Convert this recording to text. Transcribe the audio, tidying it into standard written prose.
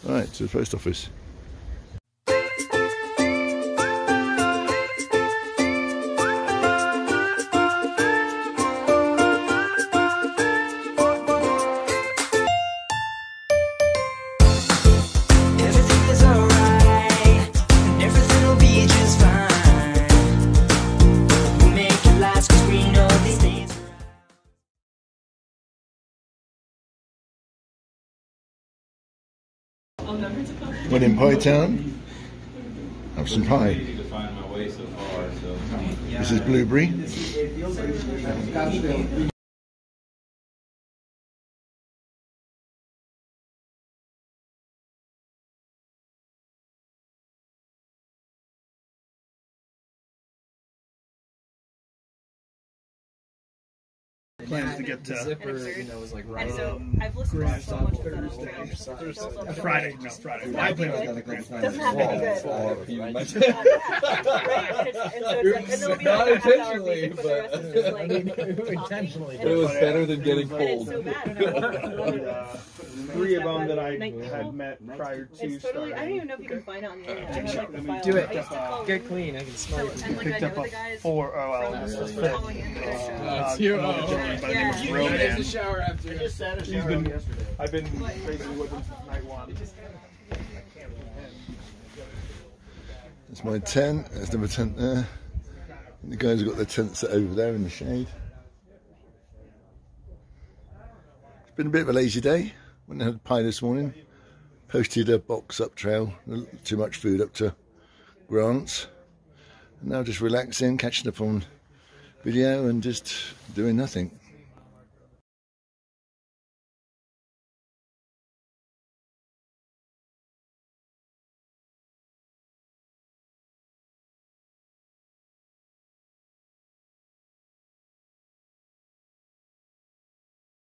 Right, to the post office. When in Pie Town, have some pie. This is blueberry. Plans to get to zipper, you know, was like right I've listened to so much of Thursday. Friday. I plan on the Grand Doesn't have any good. Not intentionally, but intentionally. It was better than getting cold. Three of them that I had met prior to starting. I don't even know if you can find it on the internet. Do it. Get clean. I can smell it. Picked up a 4. Oh, well, this was 5th. By the name of Roman. I've been basically with him since night 1. That's my tent. There's number 10 there. The guys have got their tents set over there in the shade. It's been a bit of a lazy day. Went and had pie this morning. Posted a box up trail. Too much food up to Grant's. And now just relaxing, catching up on video and just doing nothing.